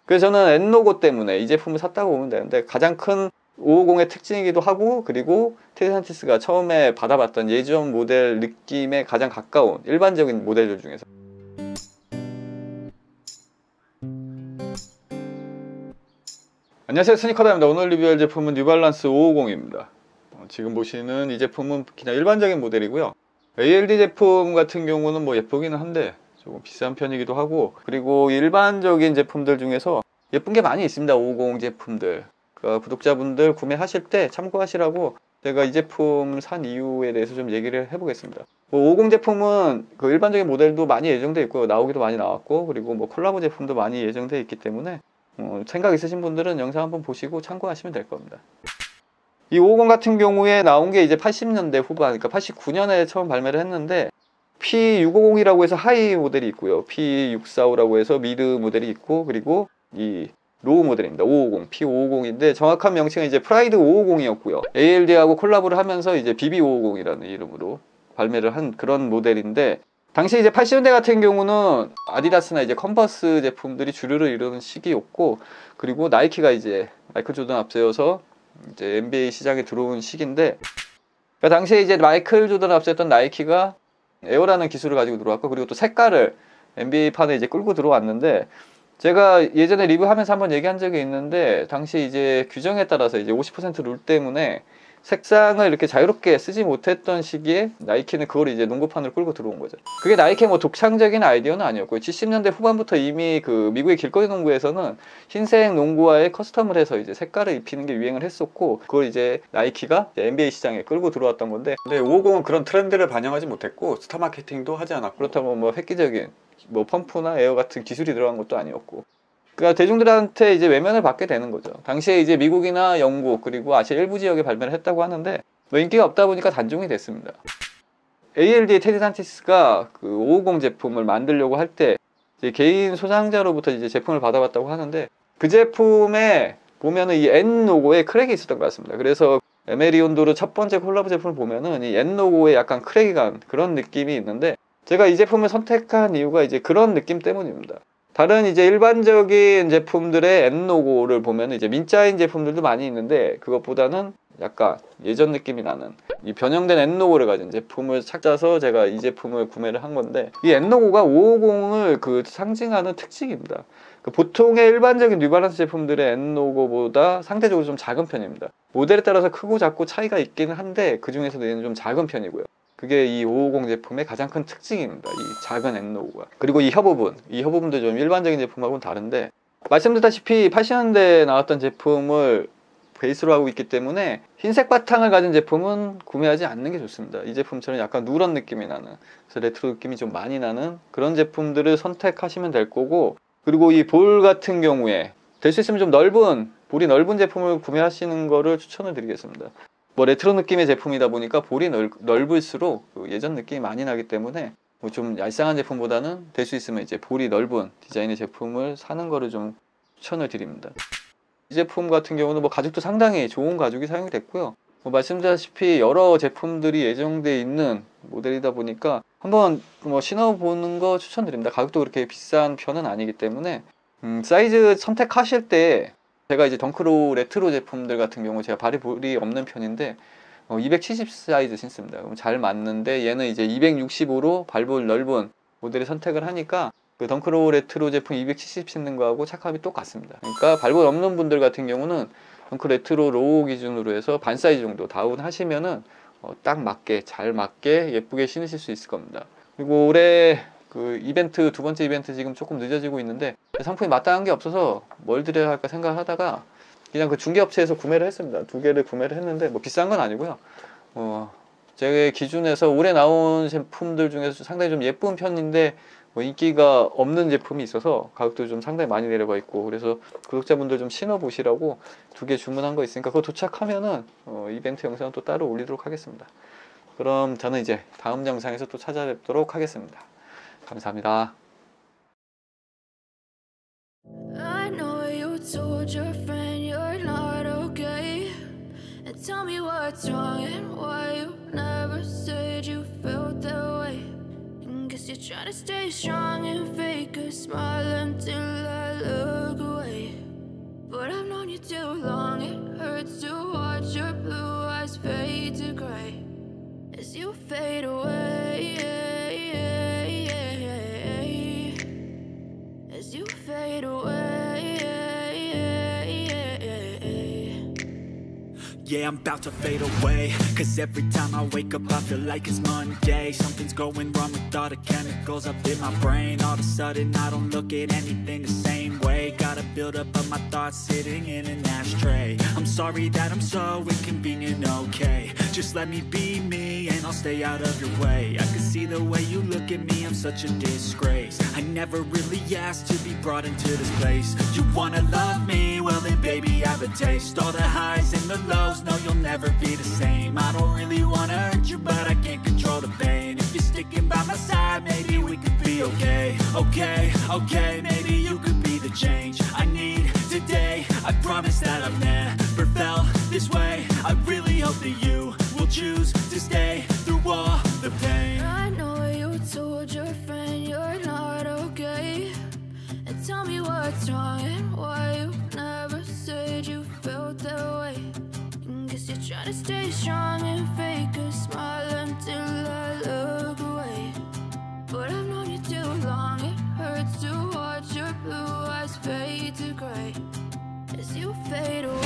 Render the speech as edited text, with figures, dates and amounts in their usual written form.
그래서 저는 엔노고 때문에 이 제품을 샀다고 보면 되는데, 가장 큰 550의 특징이기도 하고, 그리고 테디산티스가 처음에 받아봤던 예전 모델 느낌에 가장 가까운 일반적인 모델들 중에서. 안녕하세요, 스니커다입니다. 오늘 리뷰할 제품은 뉴발란스 550입니다. 지금 보시는 이 제품은 그냥 일반적인 모델이고요. ALD 제품 같은 경우는 뭐 예쁘기는 한데 조금 비싼 편이기도 하고, 그리고 일반적인 제품들 중에서 예쁜 게 많이 있습니다. 550 제품들. 그러니까 구독자분들 구매하실 때 참고하시라고 제가 이 제품 산 이유에 대해서 좀 얘기를 해보겠습니다. 50 제품은 그 일반적인 모델도 많이 예정돼 있고, 나오기도 많이 나왔고, 그리고 뭐 콜라보 제품도 많이 예정돼 있기 때문에 생각 있으신 분들은 영상 한번 보시고 참고하시면 될 겁니다. 이 550 같은 경우에 나온 게 이제 80년대 후반, 그러니까 89년에 처음 발매를 했는데, P650이라고 해서 하이 모델이 있고요, P645라고 해서 미드 모델이 있고, 그리고 이 로우 모델입니다. 550, P550인데 정확한 명칭은 이제 프라이드 550이었고요. ALD하고 콜라보를 하면서 이제 BB550이라는 이름으로 발매를 한 그런 모델인데, 당시 이제 80년대 같은 경우는 아디다스나 이제 컨버스 제품들이 주류를 이루는 시기였고, 그리고 나이키가 이제 마이클 조던 앞세워서 이제 NBA 시장에 들어온 시기인데, 그러니까 당시에 이제 마이클 조던 앞세웠던 나이키가 에어라는 기술을 가지고 들어왔고, 그리고 또 색깔을 NBA판에 이제 끌고 들어왔는데, 제가 예전에 리뷰하면서 한번 얘기한 적이 있는데, 당시 이제 규정에 따라서 이제 50% 룰 때문에 색상을 이렇게 자유롭게 쓰지 못했던 시기에 나이키는 그걸 이제 농구판으로 끌고 들어온 거죠. 그게 나이키의 뭐 독창적인 아이디어는 아니었고요. 70년대 후반부터 이미 그 미국의 길거리 농구에서는 흰색 농구화에 커스텀을 해서 이제 색깔을 입히는 게 유행을 했었고, 그걸 이제 나이키가 이제 NBA 시장에 끌고 들어왔던 건데, 근데 550은 그런 트렌드를 반영하지 못했고 스타 마케팅도 하지 않았고, 그렇다고 뭐 획기적인 뭐 펌프나 에어 같은 기술이 들어간 것도 아니었고, 그러니까 대중들한테 이제 외면을 받게 되는 거죠. 당시에 이제 미국이나 영국 그리고 아시아 일부 지역에 발매를 했다고 하는데, 뭐 인기가 없다 보니까 단종이 됐습니다. ALD의 테디산티스가 그 550 제품을 만들려고 할 때 개인 소장자로부터 이제 제품을 받아봤다고 하는데, 그 제품에 보면은 이 N 로고에 크랙이 있었던 것 같습니다. 그래서 에메리온도르 첫 번째 콜라보 제품을 보면은 이 N 로고에 약간 크랙이 간 그런 느낌이 있는데, 제가 이 제품을 선택한 이유가 이제 그런 느낌 때문입니다. 다른 이제 일반적인 제품들의 N 로고를 보면 이제 민자인 제품들도 많이 있는데, 그것보다는 약간 예전 느낌이 나는 이 변형된 N 로고를 가진 제품을 찾아서 제가 이 제품을 구매를 한 건데, 이 N 로고가 550을 그 상징하는 특징입니다. 그 보통의 일반적인 뉴발란스 제품들의 N 로고보다 상대적으로 좀 작은 편입니다. 모델에 따라서 크고 작고 차이가 있기는 한데, 그 중에서도 얘는 좀 작은 편이고요. 그게 이 550 제품의 가장 큰 특징입니다. 이 작은 N 로고가. 그리고 이 협부분도 좀 일반적인 제품하고는 다른데, 말씀드렸다시피 80년대에 나왔던 제품을 베이스로 하고 있기 때문에 흰색 바탕을 가진 제품은 구매하지 않는 게 좋습니다. 이 제품처럼 약간 누런 느낌이 나는, 그래서 레트로 느낌이 좀 많이 나는 그런 제품들을 선택하시면 될 거고, 그리고 이 볼 같은 경우에 될 수 있으면 좀 볼이 넓은 제품을 구매하시는 거를 추천을 드리겠습니다. 뭐 레트로 느낌의 제품이다 보니까 볼이 넓을수록 그 예전 느낌이 많이 나기 때문에 뭐 좀 얄쌍한 제품보다는 될 수 있으면 이제 볼이 넓은 디자인의 제품을 사는 거를 좀 추천을 드립니다. 이 제품 같은 경우는 뭐 가죽도 상당히 좋은 가죽이 사용이 됐고요. 뭐 말씀드렸다시피 여러 제품들이 예정돼 있는 모델이다 보니까 한번 뭐 신어보는 거 추천드립니다. 가격도 그렇게 비싼 편은 아니기 때문에 사이즈 선택하실 때, 제가 이제 덩크로우 레트로 제품들 같은 경우 제가 발이 볼이 없는 편인데 270 사이즈 신습니다. 그럼 잘 맞는데, 얘는 이제 265로 발볼 넓은 모델을 선택을 하니까 그 덩크로우 레트로 제품 270 신는 거하고 착함이 똑같습니다. 그러니까 발볼 없는 분들 같은 경우는 덩크 레트로 로우 기준으로 해서 반 사이즈 정도 다운 하시면은 딱 맞게, 잘 맞게 예쁘게 신으실 수 있을 겁니다. 그리고 올해 그 이벤트, 두 번째 이벤트 지금 조금 늦어지고 있는데, 상품이 마땅한 게 없어서 뭘 드려야 할까 생각하다가 그냥 그 중개업체에서 구매를 했습니다. 두 개를 구매를 했는데 뭐 비싼 건 아니고요. 제 기준에서 올해 나온 제품들 중에서 상당히 좀 예쁜 편인데 뭐 인기가 없는 제품이 있어서 가격도 좀 상당히 많이 내려가 있고, 그래서 구독자분들 좀 신어보시라고 두 개 주문한 거 있으니까 그거 도착하면은 이벤트 영상 또 따로 올리도록 하겠습니다. 그럼 저는 이제 다음 영상에서 또 찾아뵙도록 하겠습니다. 감사합니다. I know you told your friend you're not okay, and tell me what's wrong and why you never said you felt that way. And guess you're trying to stay strong and fake a smile until I look away. fade away. Yeah, I'm about to fade away, cause every time I wake up I feel like it's Monday. Something's going wrong with all the chemicals up in my brain. All of a sudden I don't look at anything the same way. Got a buildup of my thoughts sitting in an ashtray. I'm sorry that I'm so inconvenient, okay. Just let me be me and I'll stay out of your way. I can see the way you look at me, I'm such a disgrace. I never really asked to be brought into this place. You wanna love me? Well then baby have a taste. All the highs and the lows, no you'll never be the same. I don't really wanna hurt you but I can't control the pain. If you're sticking by my side maybe we could be okay. Okay, maybe you could be the change I need today. I promise that I've never felt this way. I really hope that you will choose to stay through all the pain. I know you told your friend you're not okay, and tell me what's wrong and why you never said you felt that way. Guess you're trying to stay strong and fake a smile until I look away. But I've known you too long, it hurts to watch your blue eyes fade to gray as you fade away.